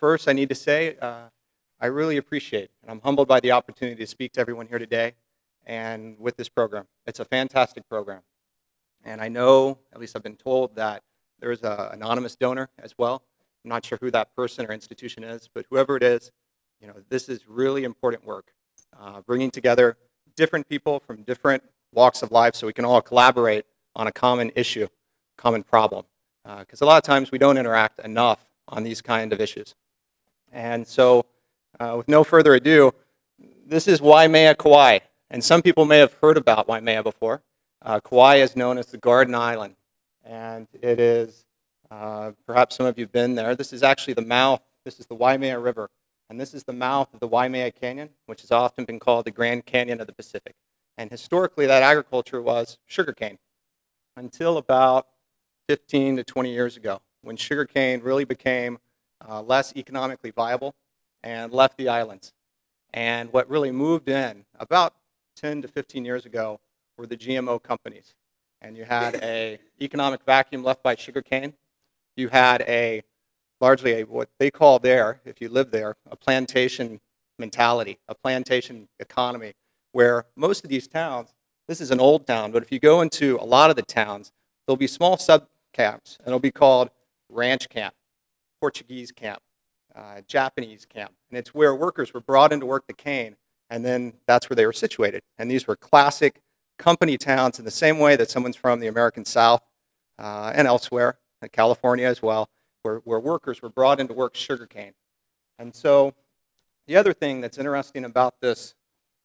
first, I need to say I really appreciate and I'm humbled by the opportunity to speak to everyone here today and with this program. It's a fantastic program. And I know, at least I've been told, that there's an anonymous donor as well. I'm not sure who that person or institution is, but whoever it is, you know, this is really important work. Bringing together different people from different walks of life so we can all collaborate on a common issue, common problem. Because a lot of times we don't interact enough on these kind of issues. And so, with no further ado, this is Waimea, Kauai. And some people may have heard about Waimea before. Kauai is known as the Garden Island. And it is, perhaps some of you have been there. This is actually the mouth, this is the Waimea River. And this is the mouth of the Waimea Canyon, which has often been called the Grand Canyon of the Pacific. And historically, that agriculture was sugarcane until about 15 to 20 years ago, when sugarcane really became less economically viable and left the islands. And what really moved in about 10 to 15 years ago were the GMO companies. And you had an economic vacuum left by sugarcane. You had largely what they call there, if you live there, a plantation mentality, a plantation economy, where most of these towns, this is an old town, but if you go into a lot of the towns, there'll be small sub-camps, and it'll be called ranch camp, Portuguese camp, Japanese camp. And it's where workers were brought in to work the cane, and then that's where they were situated. And these were classic company towns in the same way that someone's from the American South and elsewhere, in California as well, where workers were brought in to work sugarcane. And so the other thing that's interesting about this,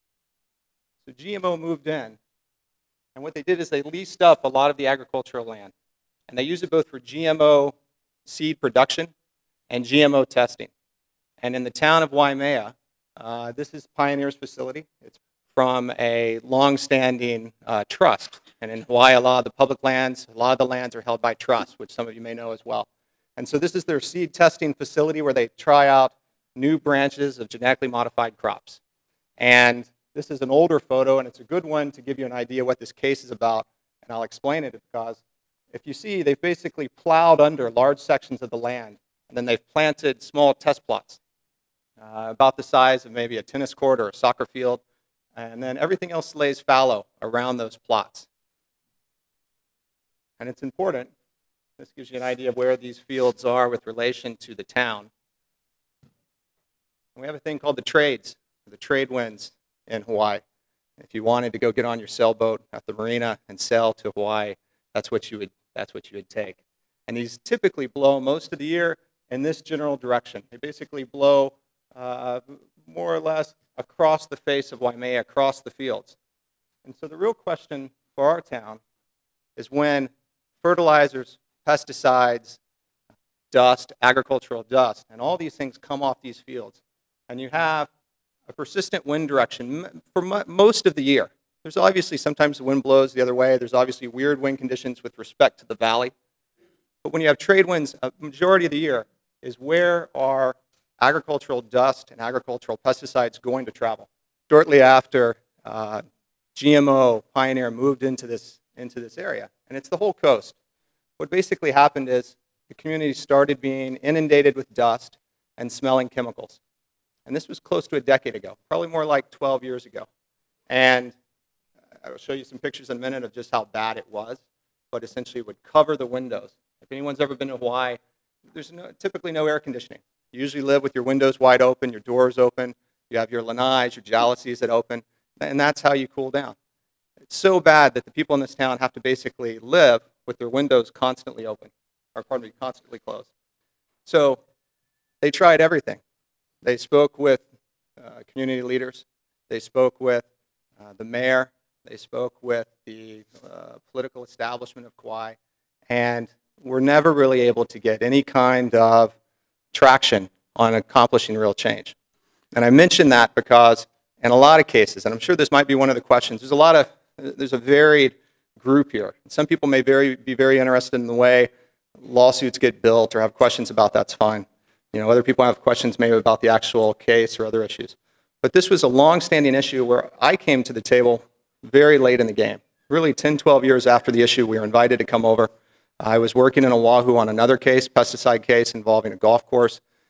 so GMO moved in, and what they did is they leased up a lot of the agricultural land. And they used it both for GMO seed production and GMO testing. And in the town of Waimea, this is Pioneer's facility. It's from a long-standing trust. And in Hawaii, a lot of the public lands, a lot of the lands are held by trusts, which some of you may know as well. And so this is their seed testing facility where they try out new branches of genetically modified crops. And this is an older photo, and it's a good one to give you an idea what this case is about. And I'll explain it because if you see, they've basically plowed under large sections of the land, and then they've planted small test plots about the size of maybe a tennis court or a soccer field. And then everything else lays fallow around those plots. And it's important. This gives you an idea of where these fields are with relation to the town. And we have a thing called the trades, the trade winds in Hawaii. If you wanted to go get on your sailboat at the marina and sail to Hawaii, that's what you would take. And these typically blow most of the year in this general direction. They basically blow more or less across the face of Waimea, across the fields. And so the real question for our town is when fertilizers, pesticides, dust, agricultural dust, and all these things come off these fields, and you have a persistent wind direction for most of the year. There's obviously sometimes the wind blows the other way. There's obviously weird wind conditions with respect to the valley. But when you have trade winds, a majority of the year is where are agricultural dust and agricultural pesticides going to travel. Shortly after GMO Pioneer moved into this area, and it's the whole coast. What basically happened is the community started being inundated with dust and smelling chemicals. And this was close to a decade ago, probably more like 12 years ago. And I will show you some pictures in a minute of just how bad it was, but essentially it would cover the windows. If anyone's ever been to Hawaii, there's typically no air conditioning. You usually live with your windows wide open, your doors open, you have your lanais, your jalousies that open, and that's how you cool down. It's so bad that the people in this town have to basically live with their windows constantly open, or pardon me, constantly closed. So they tried everything. They spoke with community leaders. They spoke with the mayor. They spoke with the political establishment of Kauai, and were never really able to get any kind of traction on accomplishing real change. And I mention that because in a lot of cases, and I'm sure this might be one of the questions, there's a varied group here. Some people may be very interested in the way lawsuits get built or have questions about that's fine. You know, other people have questions maybe about the actual case or other issues. But this was a long-standing issue where I came to the table very late in the game. Really 10, 12 years after the issue, we were invited to come over. I was working in Oahu on another case, pesticide case involving a golf course.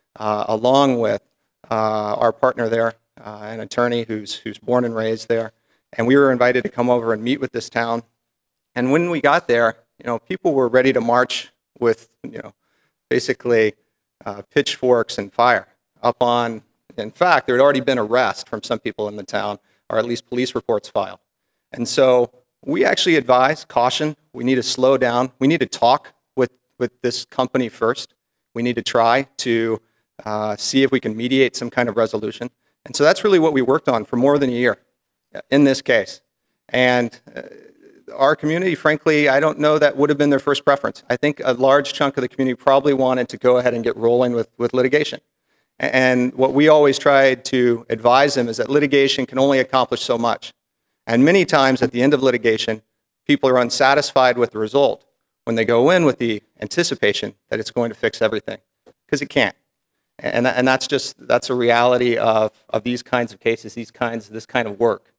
along with our partner there, an attorney who's born and raised there. And we were invited to come over and meet with this town. And when we got there, people were ready to march with, basically pitchforks and fire up on. In fact, there had already been arrest from some people in the town, or at least police reports filed. And so we actually advise, caution, we need to slow down. We need to talk with this company first. We need to try to see if we can mediate some kind of resolution. And so that's really what we worked on for more than a year in this case. And our community, frankly, I don't know that would have been their first preference. I think a large chunk of the community probably wanted to go ahead and get rolling with litigation. And what we always tried to advise them is that litigation can only accomplish so much. And many times at the end of litigation, people are unsatisfied with the result when they go in with the anticipation that it's going to fix everything, because it can't. And that's a reality of these kinds of cases, this kind of work.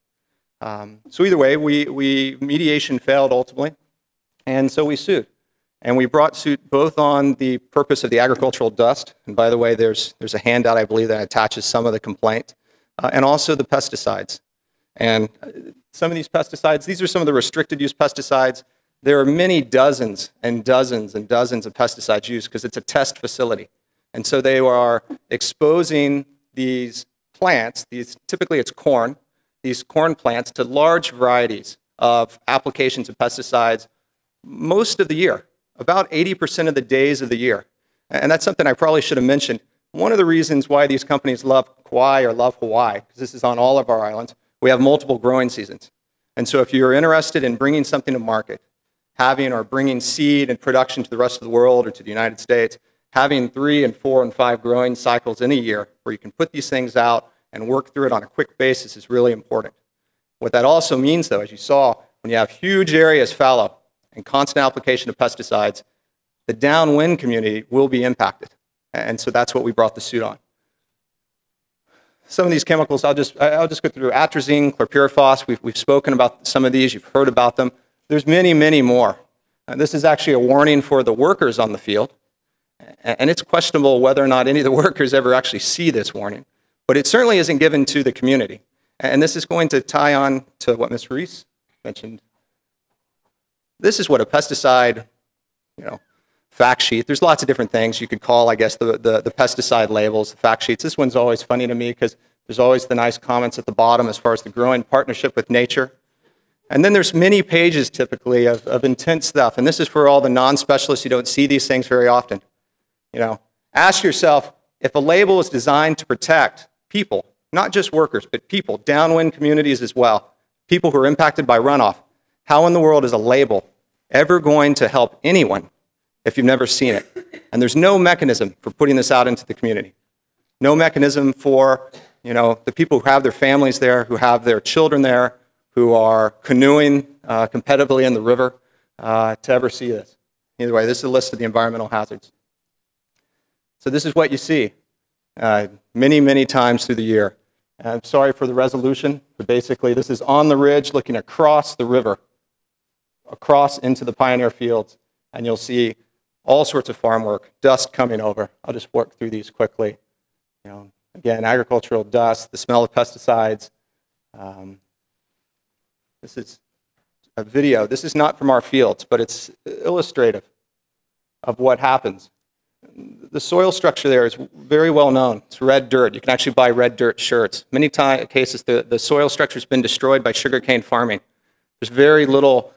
So either way, mediation failed ultimately, and so we sued. And we brought suit both on the purpose of the agricultural dust, and by the way, there's a handout, I believe, that attaches some of the complaint, and also the pesticides. And some of these pesticides, these are some of the restricted use pesticides. There are many dozens and dozens and dozens of pesticides used because it's a test facility. And so they are exposing these plants, typically it's corn, these corn plants to large varieties of applications of pesticides most of the year. About 80% of the days of the year. And that's something I probably should have mentioned. One of the reasons why these companies love Kauai or love Hawaii, because this is on all of our islands, we have multiple growing seasons. And so if you're interested in bringing something to market, having or bringing seed and production to the rest of the world or to the United States, having 3 and 4 and 5 growing cycles in a year where you can put these things out and work through it on a quick basis is really important. What that also means, though, as you saw, when you have huge areas fallow, and constant application of pesticides, the downwind community will be impacted. And so that's what we brought the suit on. Some of these chemicals, I'll just go through. Atrazine, chlorpyrifos, we've spoken about some of these, you've heard about them. There's many, many more. This is actually a warning for the workers on the field. And it's questionable whether or not any of the workers ever actually see this warning. But it certainly isn't given to the community. And this is going to tie on to what Ms. Reese mentioned. This is what a pesticide, fact sheet. There's lots of different things you could call, I guess, the pesticide labels, the fact sheets. This one's always funny to me because there's always the nice comments at the bottom as far as the growing partnership with nature. And then there's many pages typically of intense stuff. And this is for all the non-specialists who don't see these things very often. Ask yourself, if a label is designed to protect people, not just workers, but people, downwind communities as well, people who are impacted by runoff, how in the world is a label ever going to help anyone if you've never seen it? And there's no mechanism for putting this out into the community. No mechanism for, the people who have their families there, who have their children there, who are canoeing competitively in the river to ever see this. Either way, this is a list of the environmental hazards. So this is what you see many, many times through the year. I'm sorry for the resolution, but basically this is on the ridge looking across the river, across into the pioneer fields, and you'll see all sorts of farm work, dust coming over. I'll just work through these quickly. Again, agricultural dust, the smell of pesticides. This is a video. This is not from our fields, but it's illustrative of what happens. The soil structure there is very well known. It's red dirt. You can actually buy red dirt shirts. Many cases, the soil structure has been destroyed by sugarcane farming. There's very little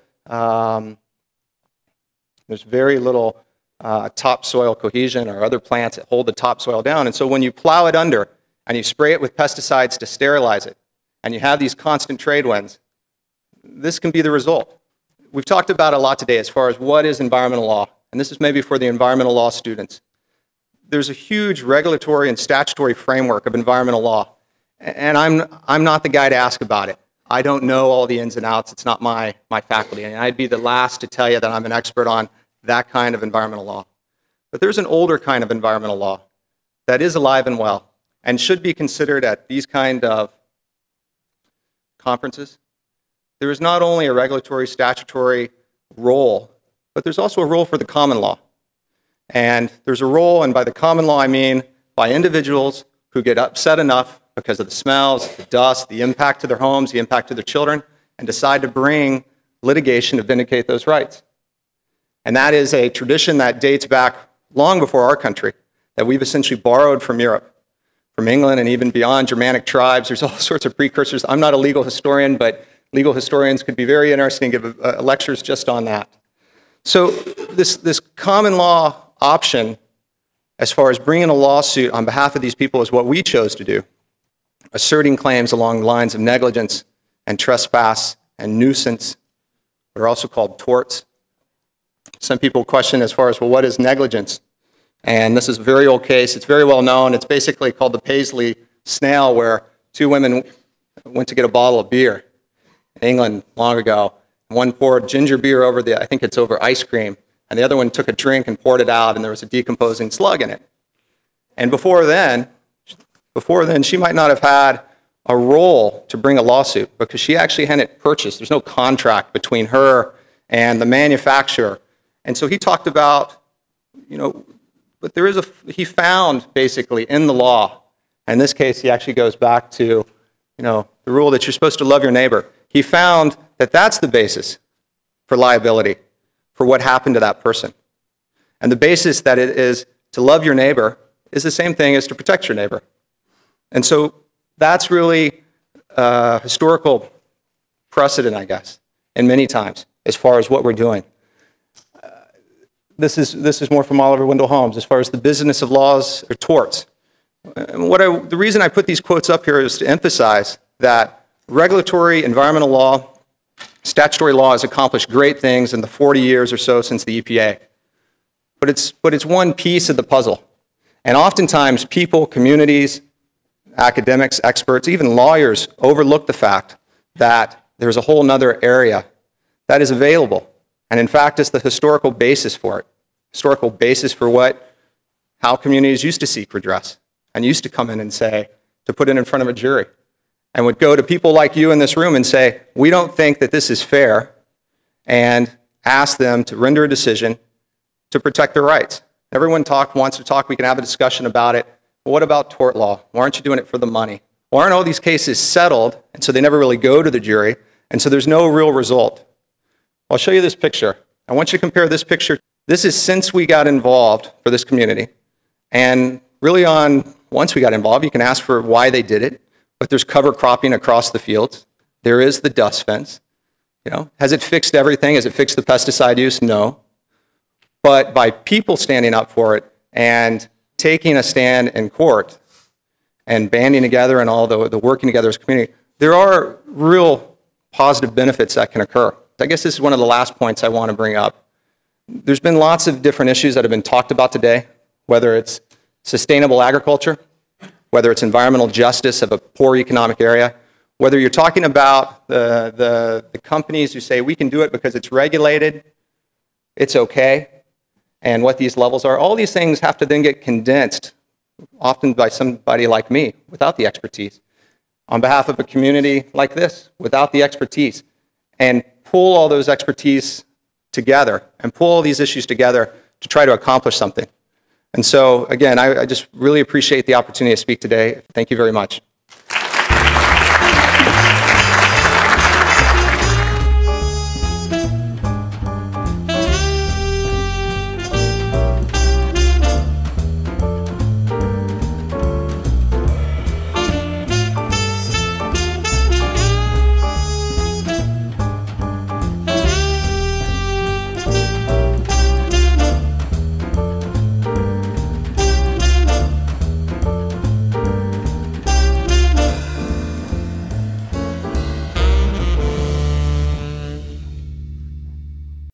topsoil cohesion or other plants that hold the topsoil down. And so when you plow it under and you spray it with pesticides to sterilize it, and you have these constant trade winds, this can be the result. We've talked about a lot today as far as what is environmental law, and this is maybe for the environmental law students. There's a huge regulatory and statutory framework of environmental law, and I'm not the guy to ask about it. I don't know all the ins and outs. It's not my faculty, and I'd be the last to tell you that I'm an expert on that kind of environmental law. But there's an older kind of environmental law that is alive and well and should be considered at these kind of conferences. There is not only a regulatory statutory role, but there's also a role for the common law. And there's a role, and by the common law I mean by individuals who get upset enough because of the smells, the dust, the impact to their homes, the impact to their children, and decide to bring litigation to vindicate those rights. And that is a tradition that dates back long before our country, that we've essentially borrowed from Europe, from England, and even beyond Germanic tribes. There's all sorts of precursors. I'm not a legal historian, but legal historians could be very interesting and give lectures just on that. So this common law option, as far as bringing a lawsuit on behalf of these people, is what we chose to do, asserting claims along the lines of negligence and trespass and nuisance, what are also called torts. Some people question as far as, well, what is negligence? And this is a very old case. It's very well known. It's basically called the Paisley Snail, where two women went to get a bottle of beer in England long ago. One poured ginger beer over I think it's over ice cream, and the other one took a drink and poured it out, and there was a decomposing slug in it. And before then, she might not have had a role to bring a lawsuit because she actually hadn't purchased. There's no contract between her and the manufacturer. And so he talked about, but he found basically in the law, in this case he actually goes back to, the rule that you're supposed to love your neighbor. He found that that's the basis for liability for what happened to that person. And the basis that it is to love your neighbor is the same thing as to protect your neighbor. And so that's really historical precedent, I guess, in many times as far as what we're doing. This is more from Oliver Wendell Holmes as far as the business of laws or torts. And the reason I put these quotes up here is to emphasize that regulatory, environmental law, statutory law has accomplished great things in the 40 years or so since the EPA. But it's one piece of the puzzle. And oftentimes people, communities, academics, experts, even lawyers overlook the fact that there's a whole other area that is available. And in fact, it's the historical basis for it. Historical basis for how communities used to seek redress and used to come in and say, to put it in front of a jury, and would go to people like you in this room and say, we don't think that this is fair, and ask them to render a decision to protect their rights. Everyone wants to talk, we can have a discussion about it. But what about tort law? Why aren't you doing it for the money? Why aren't all these cases settled, and so they never really go to the jury, and so there's no real result? I'll show you this picture. I want you to compare this picture. This is since we got involved for this community. And really once we got involved, you can ask for why they did it, but there's cover cropping across the fields. There is the dust fence. Has it fixed everything? Has it fixed the pesticide use? No. But by people standing up for it and taking a stand in court and banding together and all the working together as a community, there are real positive benefits that can occur. I guess this is one of the last points I want to bring up. There's been lots of different issues that have been talked about today, whether it's sustainable agriculture, whether it's environmental justice of a poor economic area, whether you're talking about the companies who say we can do it because it's regulated, it's okay, and what these levels are. All these things have to then get condensed, often by somebody like me, without the expertise, on behalf of a community like this, without the expertise, and pull all those expertise together and pull all these issues together to try to accomplish something. And so, again, I just really appreciate the opportunity to speak today. Thank you very much.